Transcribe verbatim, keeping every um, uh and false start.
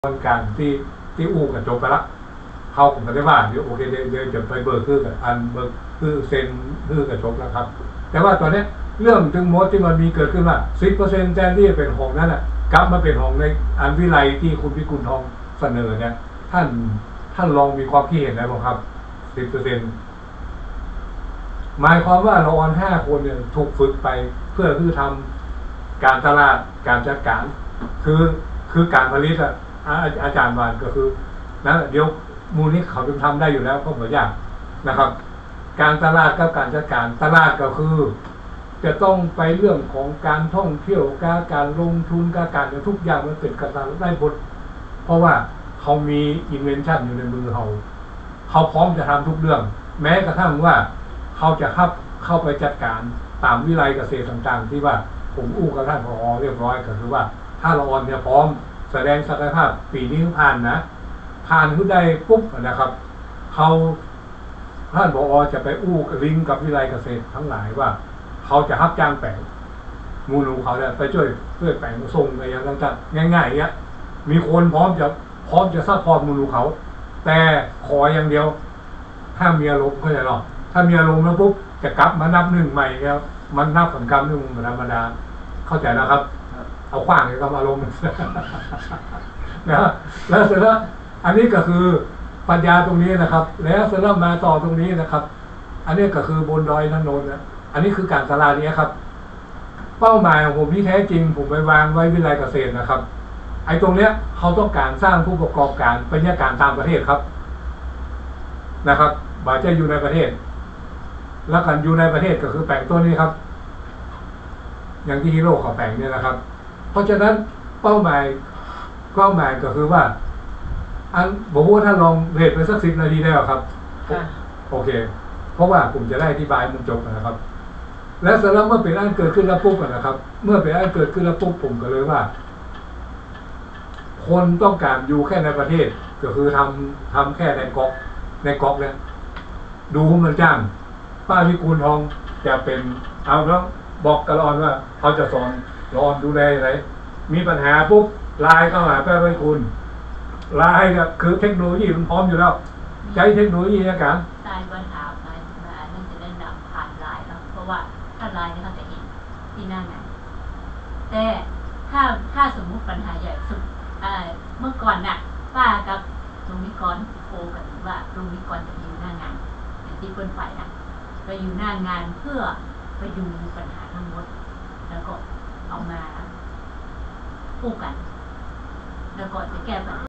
วันการที่ที่อู้กับจบไปละเขาผมก็ได้ว่าเดี๋ยวโอเคเดี๋ยวเดี๋ยวจะไปเบิกคือกับอันเบิกคือเซ็นคือกับจบแล้วครับแต่ว่าตอนนี้เรื่องถึงมดที่มันมีเกิดขึ้นว่าสิบเปอร์เซ็นต์แทนที่จะเป็นของนั้นอ่ะกลับมาเป็นของในอันวิไลที่คุณพิกุลทองเสนอเนี่ยท่านท่านลองมีความคิดเห็นอะไรบ้างครับสิบเปอร์เซ็นต์หมายความว่าเราออนห้าคนเนี่ยถูกฝึกไปเพื่อคือทำการตลาดการจัดการคือคือการผลิตอ่ะอาจารย์วานก็คือนะเดี๋ยวมูลนี้เขาจะทำได้อยู่แล้วก็เหมือนอย่างนะครับการตลาดกับการจัดการตลาดก็คือจะต้องไปเรื่องของการท่องเที่ยวการการลงทุนการการทุกอย่างมันเป็นการตลาดได้ผลเพราะว่าเขามีอินเวนชั่นอยู่ในมือเขาเขาพร้อมจะทำทุกเรื่องแม้กระทั่งว่าเขาจะเข้าเข้าไปจัดการตามวิไลเกษตรต่างๆที่ว่าผมอู้กับท่านผอเรียบร้อยก็คือว่าถ้าเราออนเนี่ยพร้อมแสดงศักยภาพปีนี้ผ่านนะผ่านขึ้นได้ปุ๊บนะครับเขาท่านผอจะไปอู้ลิงกับวิไลเกษตรทั้งหลายว่าเขาจะรับจ้างแปลงมูลเขาเนี่ยไปช่วยช่วยแปลงส่งอะไรอย่างต่างๆง่ายๆเงี้ยมีคนพร้อมจะพร้อมจะซัพพอร์ตมูลเขาแต่ขออย่างเดียวถ้ามีอารมณ์เข้าใจหรอถ้ามีอารมณ์แล้วปุ๊บจะกลับมานับหนึ่งใหม่แล้วมันนับผลกรรมหนึ่งธรรมดาเข้าใจนะครับเอาขว้างเลยครับอารมณ์นะแล้วเสร็จแล้วอันนี้ก็คือปัญญาตรงนี้นะครับแล้วเสร็จแล้วมาต่อตรงนี้นะครับอันนี้ก็คือบนดอยนันโนนนะอันนี้คือการตลาดนี้ครับเป้าหมายของผมที่แท้จริงผมไปวางไว้วิไลเกษตรนะครับไอ้ตรงเนี้ยเขาต้องการสร้างผู้ประกอบการเป็นยาการตามประเทศครับนะครับบาดเจ็บอยู่ในประเทศแล้วกันอยู่ในประเทศก็คือแปลงตัวนี้ครับอย่างที่ฮีโร่เขาแปลงเนี่ยนะครับเพราะฉะนั้นเป้าหมายเป้าหมายก็คือว่าอันบอกว่าถ้าลองเรทไปสักสิบนาทีได้หรอครับโอเคเพราะว่าผมจะได้อธิบายมันจบนะครับและสำหรับเมื่อเป็นอันเกิดขึ้นแล้วปุ๊บนะครับเมื่อเป็นอันเกิดขึ้นแล้วปุ๊บผมก็เลยว่าคนต้องการอยู่แค่ในประเทศก็คือทำทำแค่ในก๊อกในก๊อกเนี่ยดูมันจ้างป้าพิกุลทองจะเป็นเอาแล้วบอกกระรอนว่าเขาจะสอนรอนดูแลอะไรมีปัญหาปุ๊บไลน์เข้าหาป้าพิกุลไลน์ก็คือเทคโนโลยีมันพร้อมอยู่แล้วใช้เทคโนโลยีในการไลน์ปัญหาไลน์นั่นจะได้นำผ่านไลน์แล้วเพราะว่าถ้าไลน์เนี่ยเขาจะเห็นที่นั่นไงแต่ถ้าถ้าสมมุติปัญหาใหญ่สุดเมื่อก่อนน่ะป้ากับลุงนิกรโคกันว่าลุงนิกรจะอยู่หน้างานอย่างที่เปิ้นไปนะไปอยู่หน้างานเพื่อไปดูปัญหาทั้งหมดแล้วก็เอามาพูดกันแล้วก็จะแก้ปัญหา